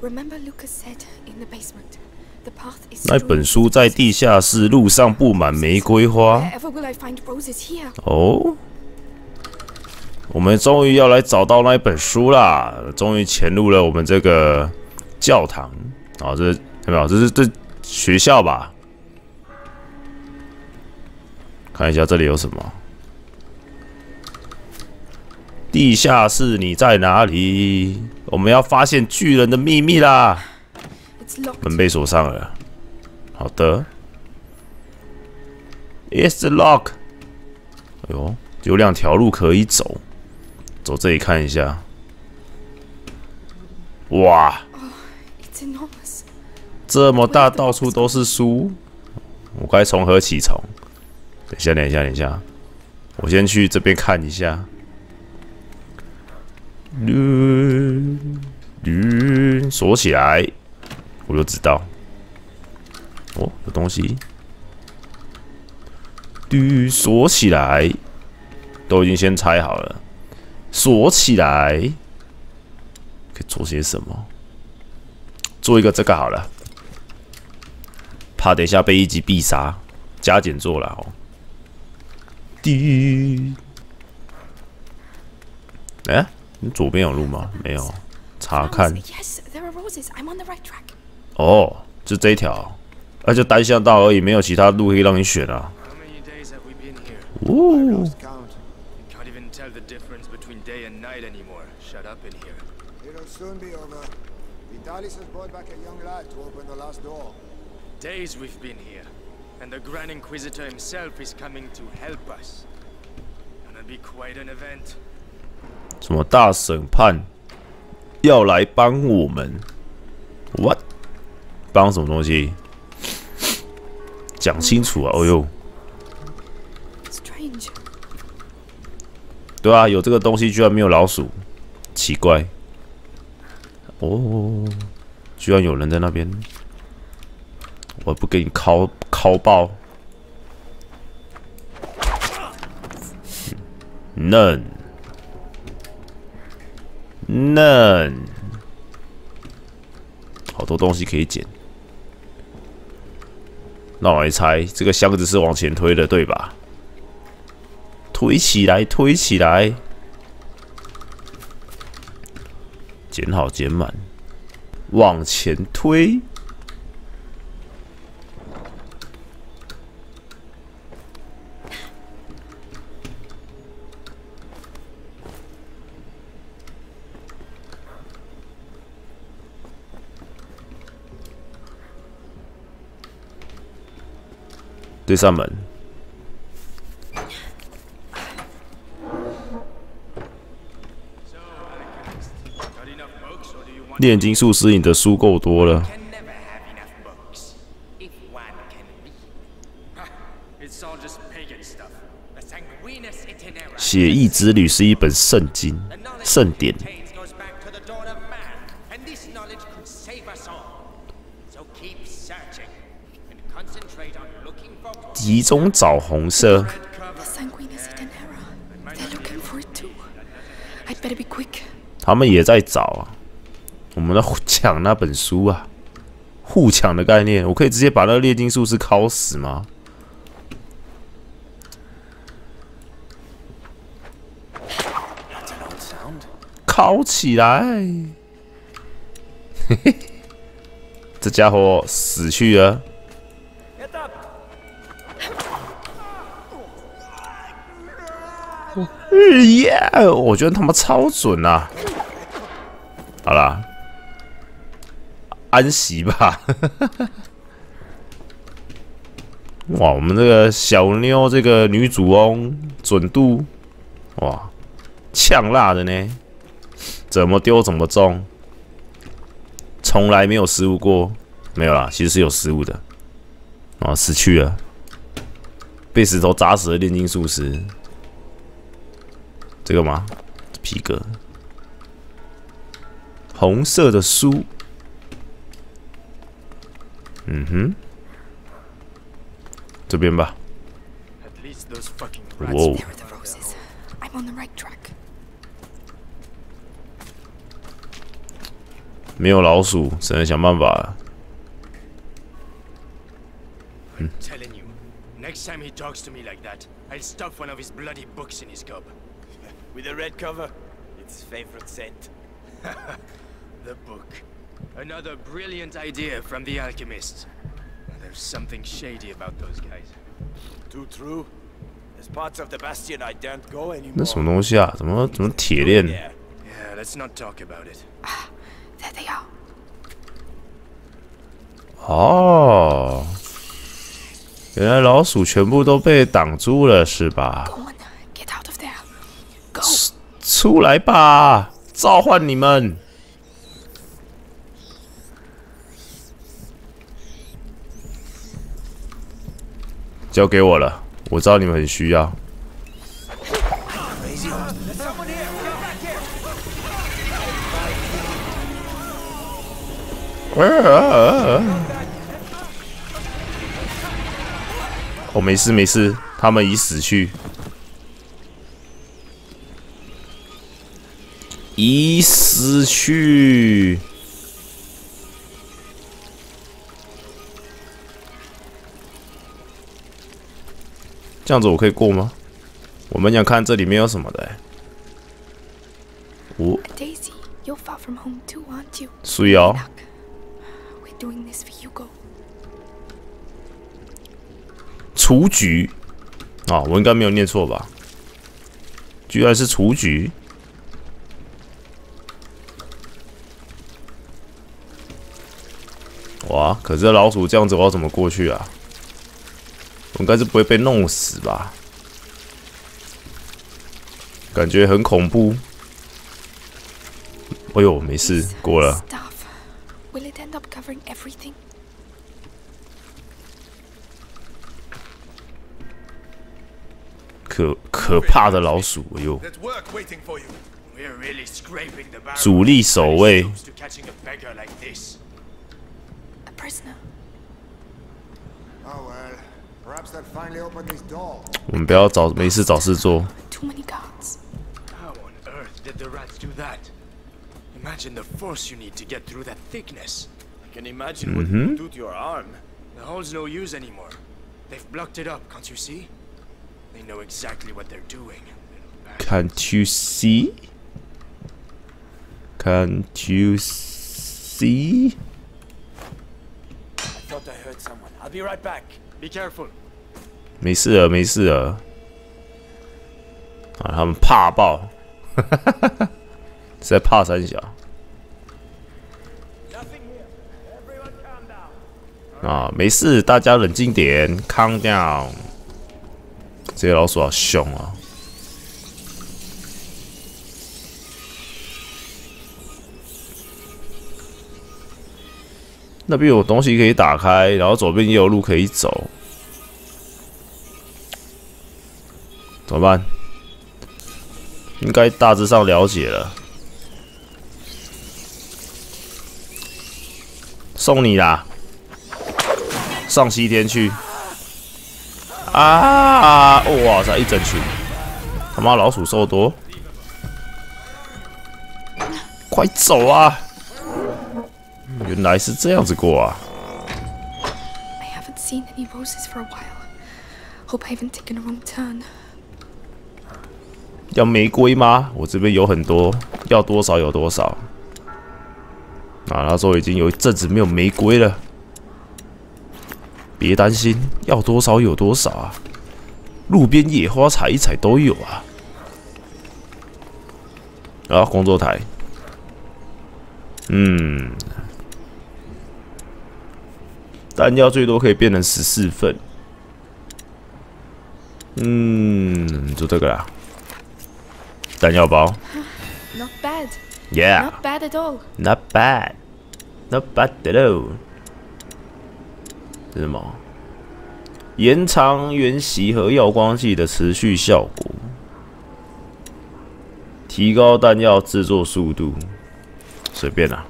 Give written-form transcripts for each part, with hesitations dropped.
那本书在地下室，路上布满玫瑰花。哦，我们终于要来找到那一本书啦！终于潜入了我们这个教堂啊，这有没有？这学校吧？看一下这里有什么。地下室，你在哪里？我们要发现巨人的秘密啦！门被锁上了。好的 ，It's lock。哎呦，有2条路可以走，走这里看一下。哇，这么大，到处都是书。我该从何起从？等一下，我先去这边看一下。锁起来，我就知道。哦，有东西。锁起来，都已经先拆好了。锁起来，可以做些什么？做一个这个好了，怕等一下被一击必杀，加减做了哦。哎，你左边有路吗？没有，查看。哦，就这一条，那就单向道而已，没有其他路可以让你选啊。哦。 Days we've been here, and the Grand Inquisitor himself is coming to help us. Gonna be quite an event. 什么大审判要来帮我们 ？What？ 帮什么东西？讲清楚啊！哦呦，对啊，有这个东西居然没有老鼠，奇怪。哦，居然有人在那边。我不给你敲爆！嫩，好多东西可以捡。让我来猜，这个箱子是往前推的，对吧？推起来，推起来，捡好捡满，往前推。这扇门，炼金术师，你的书够多了。血翼之旅是一本圣经、圣典。集中找红色。他们也在找啊，我们在抢那本书啊，互抢的概念。我可以直接把那个炼金术士敲死吗？敲起来！嘿嘿，这家伙死去了。耶！我觉得他妈超准啊！好啦，安息吧。哇，我们这个小妞，这个女主翁准度，哇，呛辣的呢，怎么丢怎么中，从来没有失误过。没有啦，其实是有失误的。啊，死去了，被石头砸死的炼金术师。这个吗？皮革，红色的书，嗯哼，这边吧。哇哦！ 没有老鼠，只能想办法了。 I'm telling you, next time he talks to me like that, I'll stuff one of his bloody books in his gob. With a red cover? Its favorite scent. The book. Another brilliant idea from the alchemists. There's something shady about those guys. Too true. There's parts of the Bastion I don't go anymore. 那什么东西啊？怎么铁链？ Yeah, let's not talk about it. There they are. 哦，原来老鼠全部都被挡住了，是吧？ Go on, get out of there. Go. 出来吧，召唤你们！交给我了，我知道你们很需要。哦，没事没事，他们已死去，已死去。这样子我可以过吗？我们想看这里面有什么的、欸。哦， Daisy, you're far from home too, aren't you? 水哦。 We're doing this for Hugo. 雏菊啊，我应该没有念错吧？居然是雏菊。哇！可是老鼠这样子，我要怎么过去啊？我应该是不会被弄死吧？感觉很恐怖。哎呦，没事，过了。 Stuff. Will it end up covering everything? 可怕的老鼠，哎呦！ There's work waiting for you. We're really scraping the barrel. 主力守卫。 To catching a beggar like this. A prisoner. Oh well, perhaps they'll finally open this door. 我们不要没事找事做。 Too many guards. How on earth did the rats do that? Imagine the force you need to get through that thickness. I can imagine what it will do to your arm. The hole's no use anymore. They've blocked it up, can't you see? They know exactly what they're doing. Can't you see? Can't you see? I thought I heard someone. I'll be right back. Be careful. 没事了，没事了。啊，他们怕爆，在怕三小。 Nothing here. Everyone calm down. 啊，没事，大家冷静点 ，calm down。这些老鼠好凶啊！那边有东西可以打开，然后左边也有路可以走，怎么办？应该大致上了解了。送你啦！ 上西天去！啊！哇塞，一整群！他妈老鼠兽多，快走啊！原来是这样子过啊！ I haven't seen any roses for a while. Hope I haven't taken a wrong turn. 要玫瑰吗？我这边有很多，要多少有多少。啊，那时候已经有一阵子没有玫瑰了。 别担心，要多少有多少啊！路边野花采一采都有啊。啊，工作台，弹药最多可以变成14份。就这个啦，弹药包。 Not bad. Yeah, Not bad at all. not bad, not bad at all. 是什么？延长原习和耀光剂的持续效果，提高弹药制作速度。随便啦、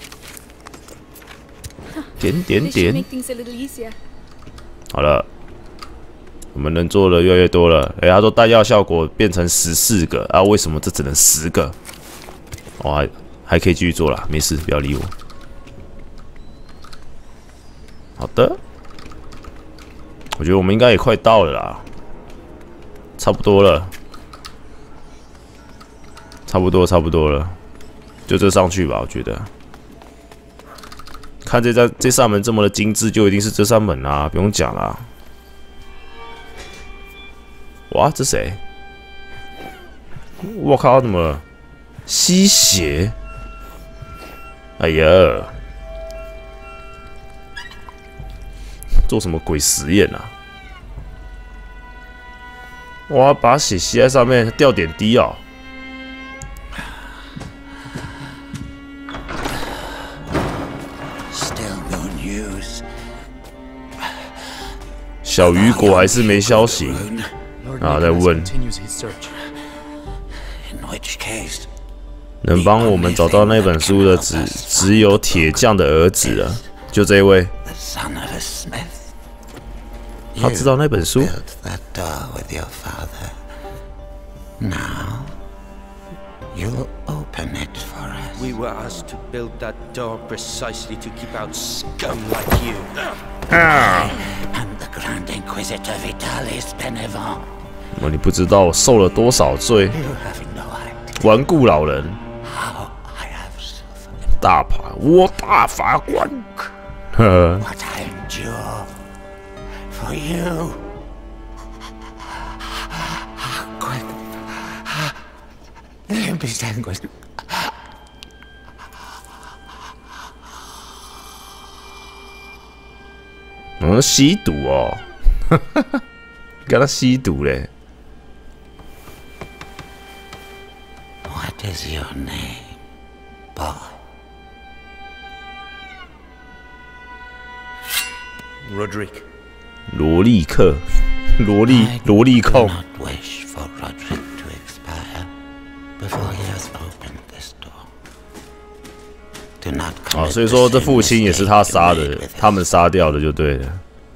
点 This should 点。 make things a little easier. 好了，我们能做的越来越多了。他说弹药效果变成14个啊？为什么这只能10个？哦， 还可以继续做啦，没事，不要理我。好的，我觉得我们应该也快到了啦，差不多了，差不多了，就这上去吧，我觉得。看这扇门这么的精致，就一定是这扇门啊，不用讲啦。哇，这谁？我靠，怎么了？吸血！哎呀，做什么鬼实验啊？哇，把血吸在上面，掉点滴啊！小雨果还是没消息啊，在问。能帮我们找到那本书的只有铁匠的儿子了，就这一位。他知道那本书。 You'll open it for us. We were asked to build that door precisely to keep out scum like you. I'm the Grand Inquisitor Vitalis Benevent. 你不知道我受了多少罪。 You have no idea. 顽固老人。 How I have suffered. 大法官。 What I endure for you. 吸毒哦，跟他吸毒嘞。 What is your name, boy? 罗利克，萝莉控。 Wish for Roderick to expire before he has opened this door. Do not commit 啊，所以说这父亲也是他杀的，他们杀掉的就对了。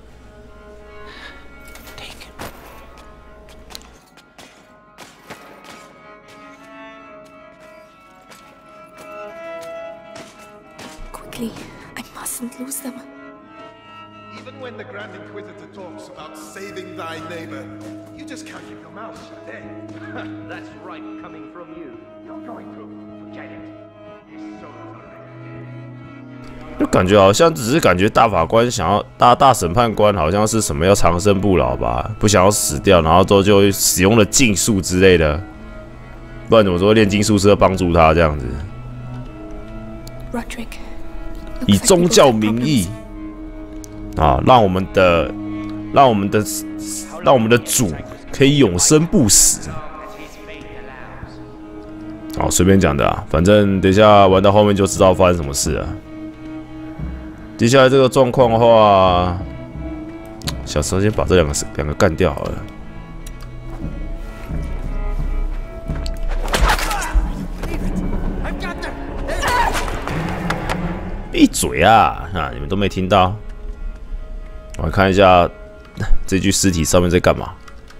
I mustn't lose them. Even when the Grand Inquisitor talks about saving thy neighbor, you just can't keep your mouth shut, eh? That's right, coming from you. You're going to forget it. It's so horrific. 就感觉好像只是感觉大法官想要大审判官好像是什么要长生不老吧，不想要死掉，然后之后就使用了禁术之类的，不然怎么说炼金术师要帮助他这样子？ Roderick. 以宗教名义啊，让我们的主可以永生不死。好，随便讲的啊，反正等一下玩到后面就知道发生什么事了。接下来这个状况的话，小时候先把这两个干掉好了。闭嘴啊！啊，你们都没听到。我来看一下这具尸体上面在干嘛。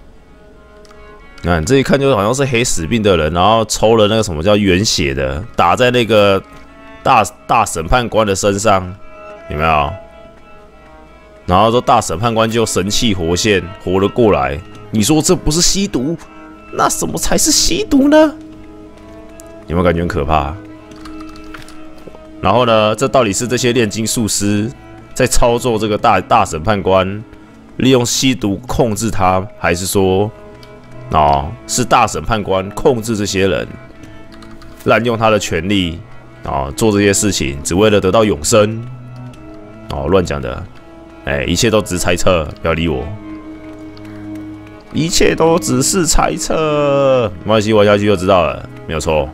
这一看就好像是黑死病的人，然后抽了那个什么叫原血的，打在那个大审判官的身上，有没有？然后说大审判官就神气活现，活了过来。你说这不是吸毒？那什么才是吸毒呢？有没有感觉很可怕？ 然后呢？这到底是这些炼金术师在操作这个大审判官，利用吸毒控制他，还是说，是大审判官控制这些人，滥用他的权力，做这些事情，只为了得到永生？乱讲的，一切都只是猜测，不要理我。一切都只是猜测，没关系，玩下去就知道了，没有错。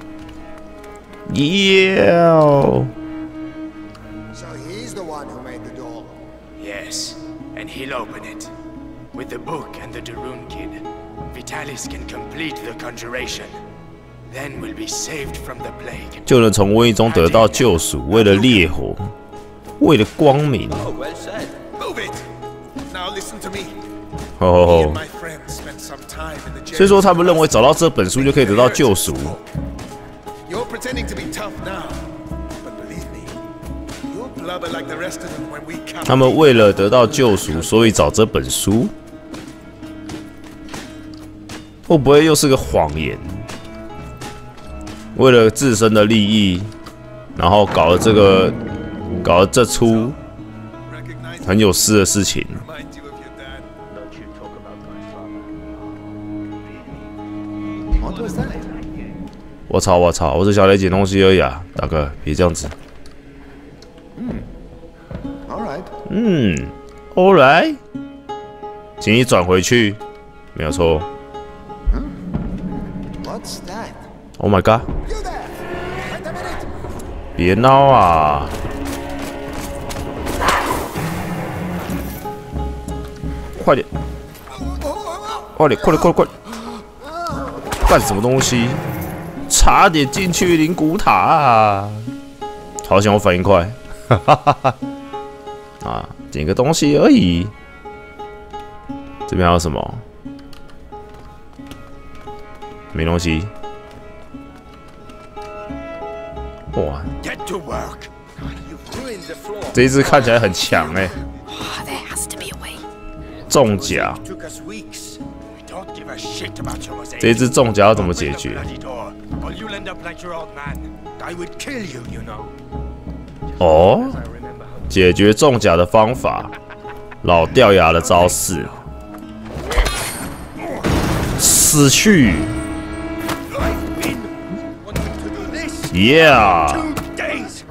Yes, and he'll open it. With the book and the Darun kid, Vitalis can complete the conjuration. Then we'll be saved from the plague. 就能从瘟疫中得到救赎。为了烈火，为了光明。 Oh, well said. Move it. Now listen to me. 哦，所以说他们认为找到这本书就可以得到救赎。 You're pretending to be tough now. blubber like the rest of them when we come. 他们为了得到救赎，所以找这本书，会不会又是个谎言？为了自身的利益，然后搞了这出很有事的事情。 Remind you of your dad. Don't you talk about my father. What was that? 我操！我只想来捡东西而已啊，大哥，别这样子。 All right. All right， 请你转回去，没有错。 What's that? Oh my god！ You there! Wait a minute! 别闹啊！快点！快！干什么东西？差点进去灵骨塔啊！好险我反应快，啊，捡个东西而已。这边还有什么？没东西。哇， Get to work. You've ruined the floor. 这一只看起来很强哎、 There has to be a way. 重甲， Took us weeks. Don't give a shit about your mosaic. 这一只重甲要怎么解决？ Bloody door, or you'll end up like your old man. I would kill you, you know. 哦，解决重甲的方法，老掉牙的招式，死去 I've been wanting to do this ，Yeah days.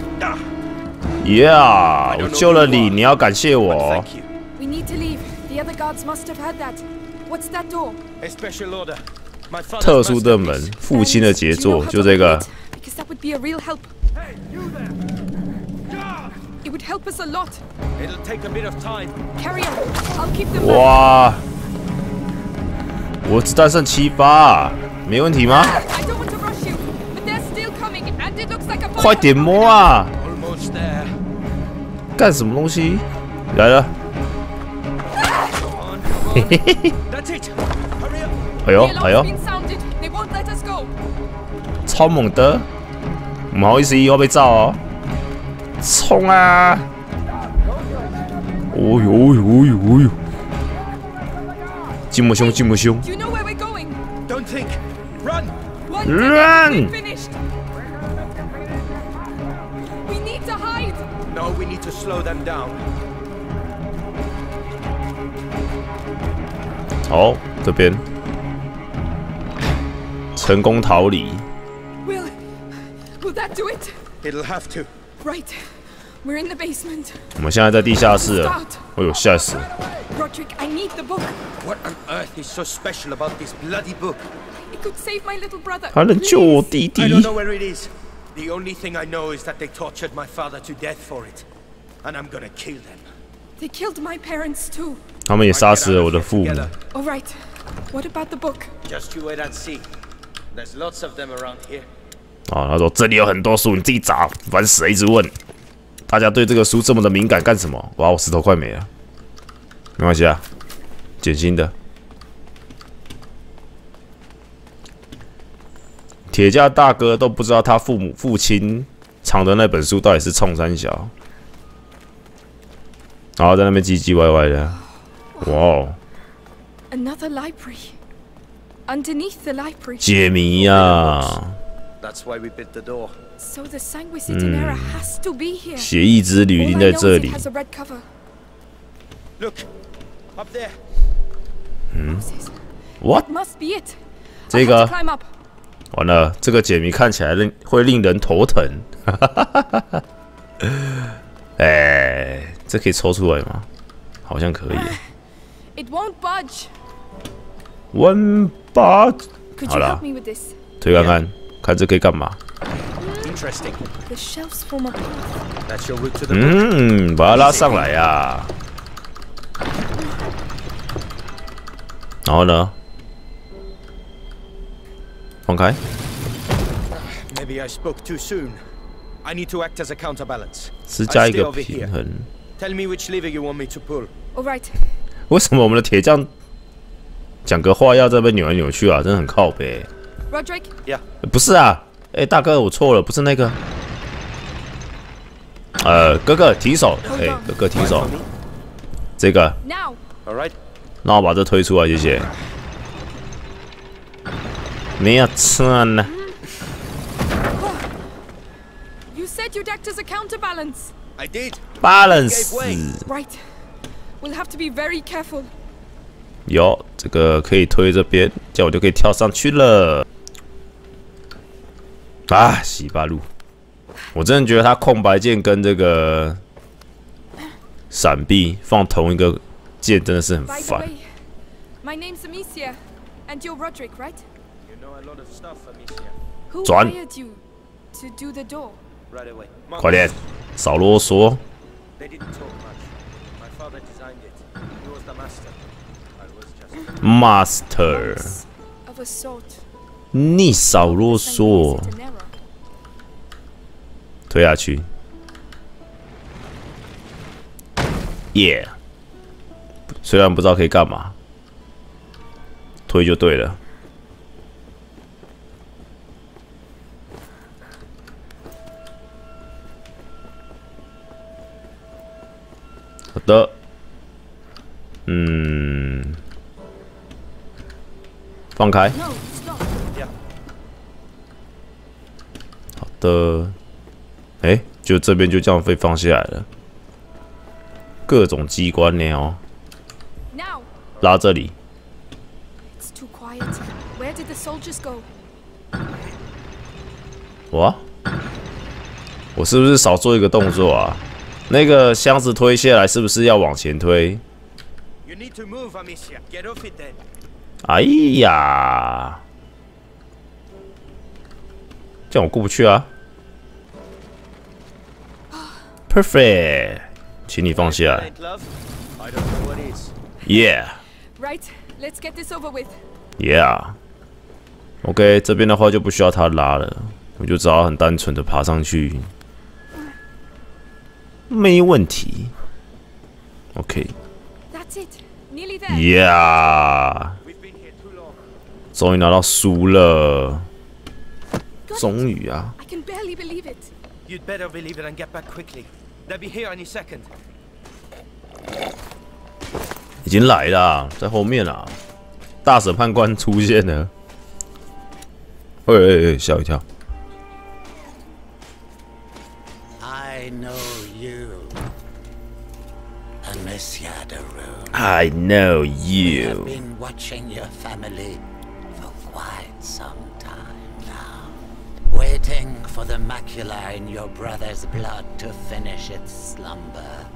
Yeah， 我救了你，你要感谢我。 Thank you. We need to leave. The other guards must have heard that. What's that door? A special order. My father's 特殊的门 masterpiece.， 父亲的杰 Do you know 作， how 就 to 这 open 个 it? Because that would be a real help. Hey, you there! It would help us a lot. It'll take a bit of time. Carry on. I'll keep them back. 哇，我子弹剩7发，没问题吗？ I don't want to rush you, but they're still coming, and it looks like a fire 快点摸啊！ Almost there. 干什么东西？来了， That's it. Hurry up. 哎呦 The 哎呦 alarm's，been sounded. They won't let us go. 超猛的！唔好意思，以後被罩哦。衝啊！哦呦！這麼兇，這麼兇！ Do you know where we're going? Don't think. Run. One Run! minute, we're finished. We need to hide. No, we need to slow them down. 好，這邊成功逃離。 Will that do it? It'll have to. Right. We're in the basement. 我們現在在地下室了。哎呦，嚇死了！ Roderick, I need the book. What on earth is so special about this bloody book? It could save my little brother. 還能救我弟 I 弟 don't？know where it is. The only thing I know is that they tortured my father to death for it. And I'm gonna kill them. They killed my parents too. 他們也殺死了我的父母。 All right. What about the book? Just you wait and see. There's lots of them around here. 啊，他說這裡有很多書，你自己找，煩死了，一直問。大家對這個書這麼的敏感幹什麼？哇，我石頭快沒了。沒關係啊，撿新的。鐵架大哥都不知道他父親藏的那本書到底是衝三小，然後在那邊唧唧歪歪的。哇哦， Another library. Underneath the library. 解謎呀！ That's why we built the door. So the Sanguisitanera has to be here. 血翼之旅 All 定 I 在 know 這 is it 裡。 has a red cover. Look, up there. Moses. What？ Must be it. 這 I 個 have to climb up. 完了，這個解謎看起來會令人頭疼。哎，這可以抽出來嗎？好像可以。 It won't budge. One bar， Could 好 you 啦 help，me with this? 推看看，看這可以幹嘛？ Interesting. The shelves form a path. That's your route to the book. 把它拉上來呀。然後呢？放開。 Maybe I spoke too soon. I need to act as a counterbalance. 是加一 I'll stay 個 over 平 here. 衡。 Tell me which lever you want me to pull. All right. 為什麼我們的鐵匠講個話要在那邊扭來扭去啊？真的很靠北。 Roderick, Yeah. 不是啊，哎、大哥，我錯了，不是那個。 哥哥提手，哥哥提手，这个， Now. All right. 那我把这推出来，谢谢。没有错呢。 You said you'd act as a counterbalance. I did. Balance， Right. We'll have to be very careful. 有这个可以推这边，这样我就可以跳上去了。啊，洗八路！我真的觉得他空白键跟这个闪避放同一个键真的是很 By the 烦。 way, my name's Amicia, and you're Roderick, right? You know a lot of stuff, Amicia. Who John. hired you to do the door? Right away. 快点，少啰嗦。 They didn't talk much. My father designed it. He was the master. I was just. Master， Of a sort. 你少啰嗦 Is，it an error? 推下去。耶、虽然不知道可以干嘛，推就对了。好的，放开。 No, stop. 好的，就这边就这样被放下来了。各种机关呢哦， Now. 拉这里。 It's too quiet. Where did the soldiers go? 我是不是少做一个动作啊？那个箱子推下来是不是要往前推？ You need to move, Amicia. Get off it then. 哎呀，这样我过不去啊。Perfect， 请你放下来。 Ain't love? I don't know what is. Yeah， Right. Let's get this over with. Yeah。OK， 这边的话就不需要他拉了，我就只好很单纯的爬上去，没问题。OK， That's it. Nearly there. Yeah， We've been here too long. 终于拿到书了， Got it. 终于啊！ I can barely believe it. You'd better believe it and get back quickly. They'll be here any second. 已经来了，在后面啦。大审判官出现了，吓我一跳。 I know you, Amicia de Rune. I know I've you. been watching your family for quite some time now, waiting for the macula in your brother's blood to finish its slumber.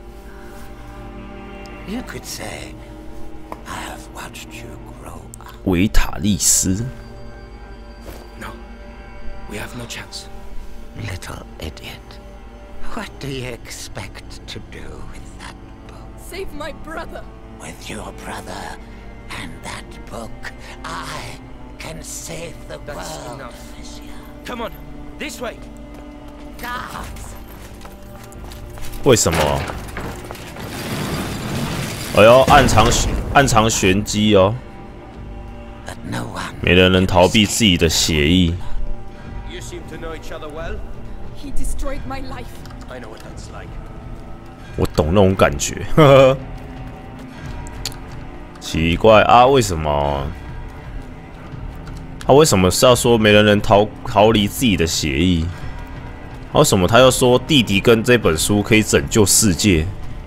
You could say I have watched you grow up. 维塔利斯， No. We have no chance. Little idiot. What do you expect to do with that book? Save my brother. With your brother and that book, I can save the That's world, enough. Amicia. Come on. This way. Guards! 为什么？哎呦，暗藏玄机哦， But no one 没人能逃避自己的血意。 You seem to know each other well. He destroyed my life. I know what that's like. 我懂那种感觉，呵呵。奇怪啊，为什么？他为什么是要说没人能逃离自己的血意？为什么他又说弟弟跟这本书可以拯救世界？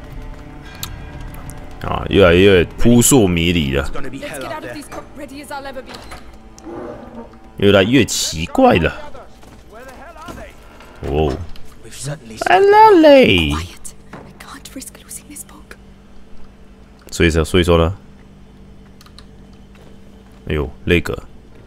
啊，越来越扑朔迷离了， It's gonna be Let's hell get out out of there. these ready as I'll ever be. 越来越奇怪了。 Where the hell are they? 哦 We've certainly ，Hello， Quiet. I can't risk losing this book. 所以说呢？哎呦，那个，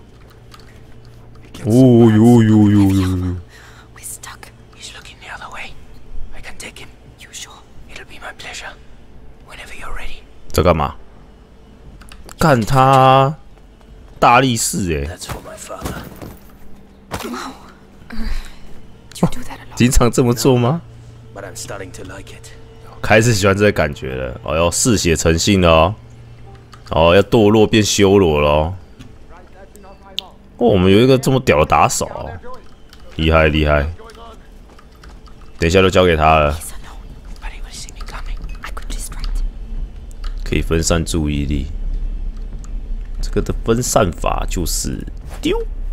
哦呦呦呦呦呦！ We're stuck. He's looking the other way. I can take him. You sure? It'll be my pleasure. Whenever you're ready. 在干嘛？干他大力士哎， That's for my father. You do that a lot. 经常这么做吗？ But I'm starting to like it. 开始喜欢这个感觉了。哦哟，嗜血成性了哦，哦要堕落变修罗了哦。哦，我们有一个这么屌的打手哦，厉害厉害。 等一下就交给他了， He's alone, but he will see me coming. I could distract him. 可以分散注意力。这个的分散法就是丢，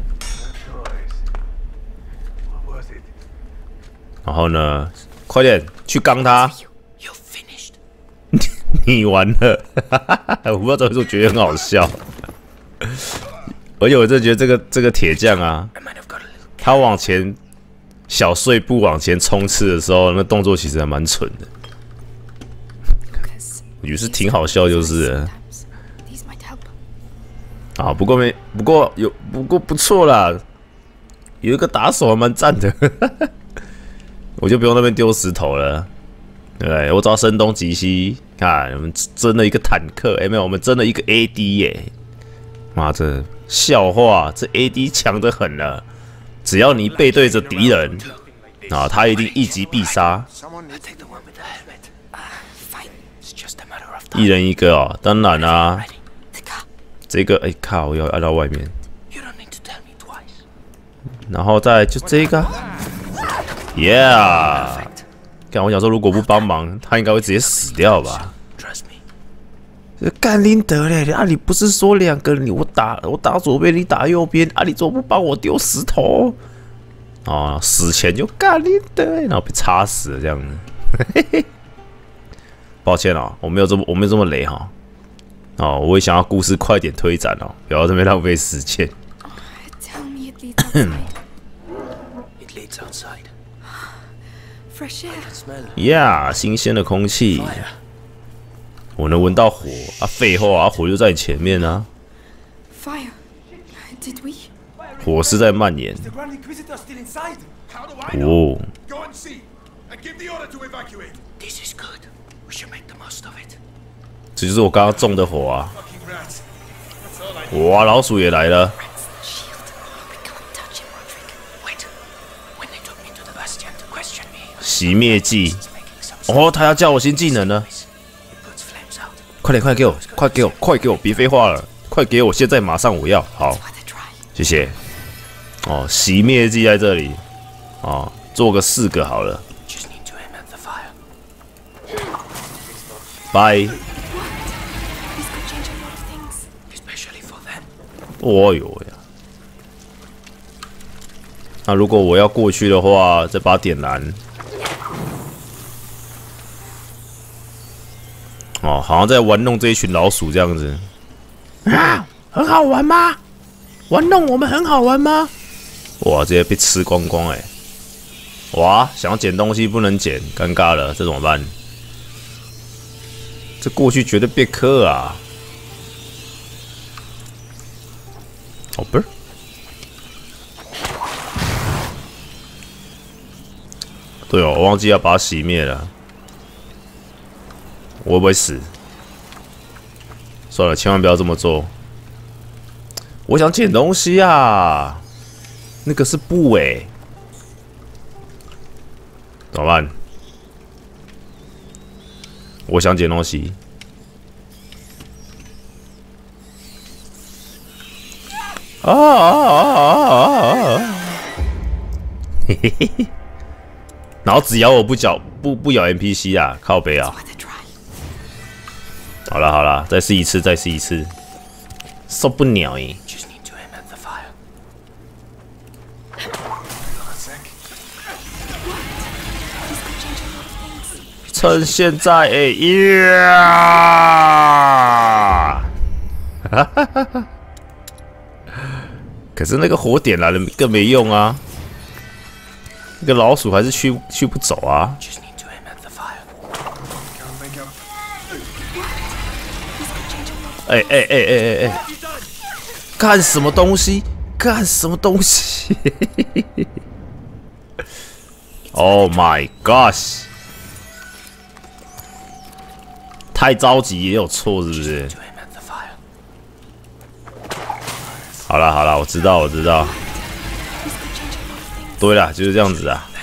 What was it? 然后呢，快点去刚他。 You finished? 你完了，我不知道怎么说，觉得很好笑。而且我真的觉得这个铁匠啊， I might have got a little 他往前小碎步往前冲刺的时候，那动作其实还蛮蠢的。 Because 我觉得是挺好笑，就是了 sometimes these might help. 啊。不过不错啦，有一个打手还蛮赞的，我就不用那边丢石头了。对不对？我找声东击西，看我们真的一个坦克，没有，我们真的一个 AD 耶！妈这笑话，这 AD 强得很了，只要你背对着敌人，啊，他一定一击必杀， Someone needs take the one with the helmet. Fine. It's just a matter of 一 time. 人一个哦。当然啊， Ready? The car. 这个靠，要按到外面， You don't need to tell me twice. 然后再就这个 ，Yeah。干，我想说，如果不帮忙，他应该会直接死掉吧？ Trust me. 干林德嘞！啊，你不是说两个你我打左边，你打右边啊？你怎么不帮我丢石头？哦，死前就干林德，然后被插死了这样子。抱歉哦，我没有这么雷哈。哦，我也想要故事快点推展哦，不要这边浪费时间。 Tell me it leads outside. It leads outside. Fresh air. Smell Yeah， 新鲜的空气， fire. 我能闻到火啊！废话啊，火就在你前面啊， Fire. Did we? 火是在蔓延。 The Grand Inquisitor still inside? How do I 哦， Go and see, and give the order to evacuate. This is good. We should make the most of it. 这就是我刚刚种的火啊！ Fucking rats. That's all I 哇，老鼠也来了。 Shield. We can't touch him, Roderick. Wait. When they took me to the Bastion to question me, 熄灭剂。 he's making some 哦，他要教我新技能了， noise. It puts flames out. 快点，快给我，快给我，快给我，别废话了，快给我，现在马上我要，好， Worth a try. 谢谢。哦，熄灭剂在这里，哦，做个4个好了， Just need to aim at the fire. 拜。 This could change a lot of things. Especially for them. 哦呦呀！那如果我要过去的话，再把它点燃。哦，好像在玩弄这一群老鼠这样子。啊，很好玩吗？玩弄我们很好玩吗？哇，直接被吃光光哎！哇，想要捡东西不能捡，尴尬了，这怎么办？这过去绝对被克啊！哦，不是。对哦，我忘记要把它熄灭了。我会不会死？算了，千万不要这么做。我想捡东西啊，那个是布欸，怎么办？我想捡东西。嘿嘿嘿。然后只咬我不咬 NPC 啊，靠北啊！ Worth a try. 好了好了，再试一次，再试一次，受不了耶！ Just need to aim at the fire. This could change a lot of things. 趁现在呀！可是那个火点燃了更没用啊，那个老鼠还是去不走啊！ Just need to aim at the fire. Can't make out. This could change a lot of 哎！干什么东西？干什么东西？Oh my gosh！ 太着急也有错是不是？ To aim at the fire. 好了好了，我知道。 This could change a lot of things. 对啦，就是这样子啊。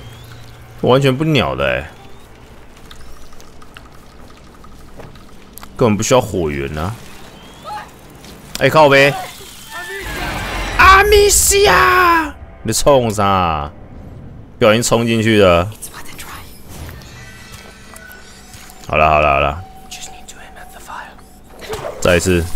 完全不鸟的根本不需要火源啊！哎、靠呗！阿米西亚，你冲啥？不小心冲进去的。好了，再一次。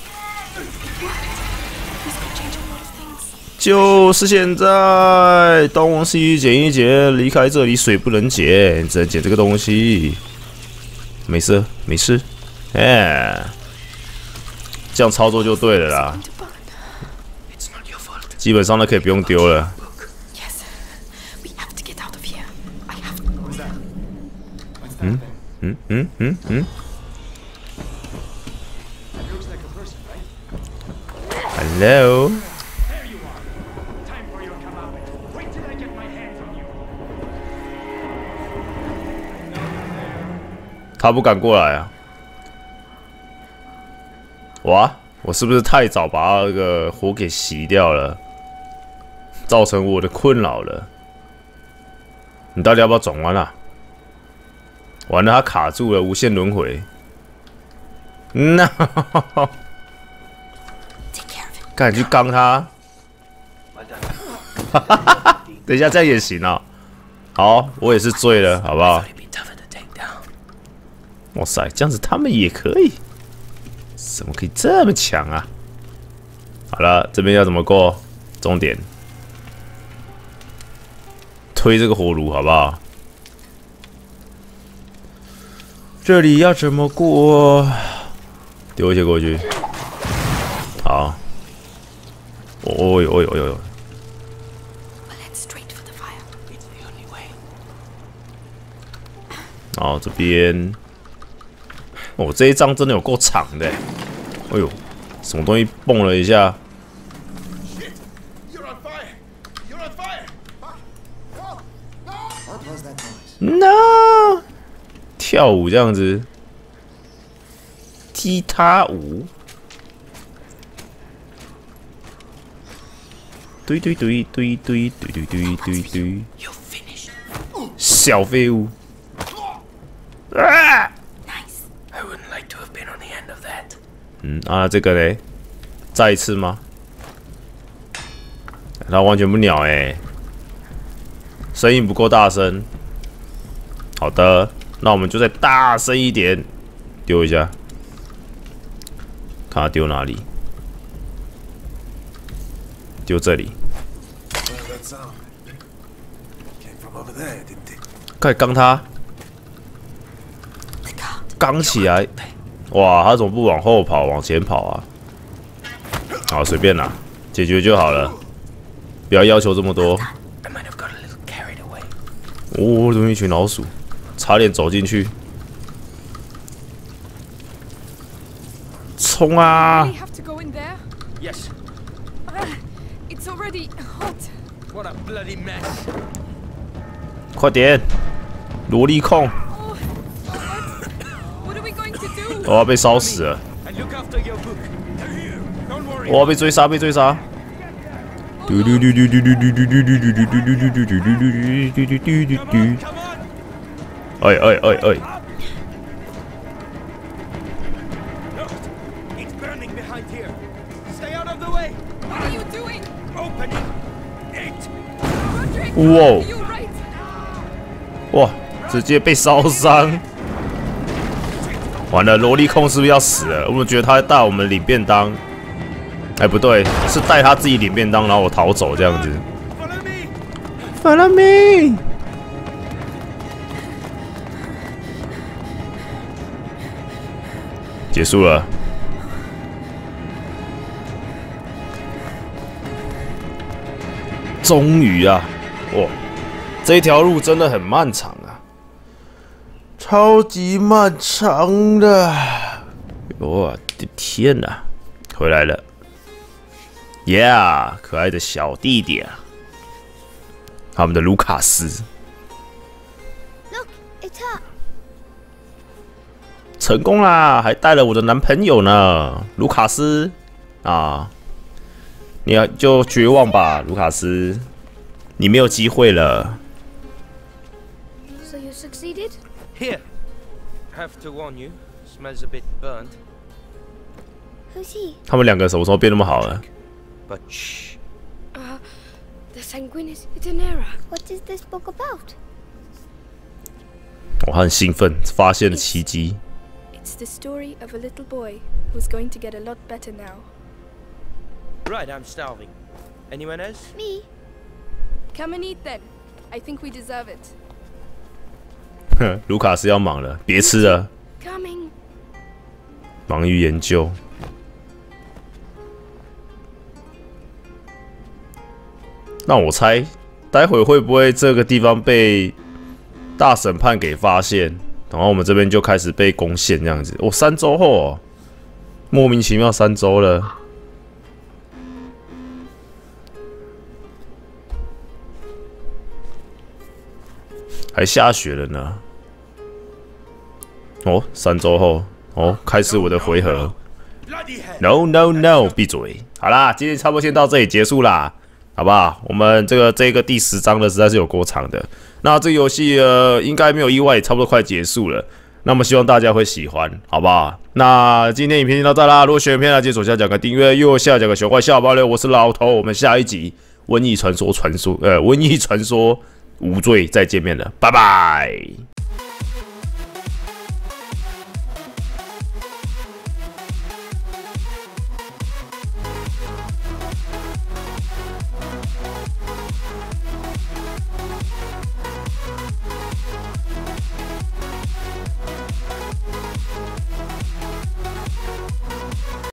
就是现在，东西捡一捡，离开这里水不能捡，只能捡这个东西。没事，哎，这样操作就对了啦。基本上都可以不用丢了。Hello。他不敢过来啊！哇，我是不是太早把那个火给熄掉了，造成我的困扰了？你到底要不要转弯啊？完了，他卡住了，无限轮回。No！ 赶紧去刚他！等一下，这样也行啊！好，我也是醉了，好不好？哇塞，这样子他们也可以？怎么可以这么强啊？好了，这边要怎么过？终点，推这个火炉，好不好？这里要怎么过？丢一些过去。好。哦哟！好，这边。哦，这一张真的有够长的，哎呦，什么东西蹦了一下 ？No， 跳舞这样子，踢踏舞，对，小废物，啊！这个嘞，再一次吗？他完全不鸟声音不够大声。好的，那我们就再大声一点，丢一下，看他丢哪里？丢这里。快刚他，刚起来。哇，他怎么不往后跑，往前跑啊？好，随便啦，解决就好了，不要要求这么多。哦，这么一群老鼠，差点走进去。冲啊！快点，萝莉控！我要被烧死了！我要被追杀！哎！哇！直接被烧伤。完了，萝莉控是不是要死了？我们觉得他带我们领便当，哎，不对，是带他自己领便当，然后我逃走这样子。Follow me！ 结束了。终于啊！哇，这条路真的很漫长啊。超级漫长的，我的天哪！回来了 ，Yeah， 可爱的小弟弟啊，他们的卢卡斯，成功啦，还带了我的男朋友呢，卢卡斯啊，你要就绝望吧，卢卡斯，你没有机会了。 So you succeeded? Here, I have to warn you, smells a bit burnt. Who's he? 他们两个什么时候变那么好了？ But shh. The Sanguinis Itinera. What is this book about? 我很兴奋，发现了奇迹。 It's the story of a little boy who's going to get a lot better now. Right, I'm starving. Anyone else? Me. Come and eat then. I think we deserve it. 哼，卢卡斯要忙了，别吃了， Coming. 忙于研究。那我猜，待会会不会这个地方被大审判给发现，然后我们这边就开始被攻陷这样子？哦，3周后哦，莫名其妙3周了。还下雪了呢。哦，3周后，哦，开始我的回合。No No No， 闭嘴！好啦，今天差不多先到这里结束啦，好不好？我们这个第10章的实在是有够长的。那这个游戏应该没有意外，也差不多快结束了。那么希望大家会喜欢，好不好？那今天影片就到这啦。如果喜欢影片，记得左下角个订阅，右下角个小怪笑爆料。我是老头，我们下一集瘟疫传说无罪再见面了，拜拜。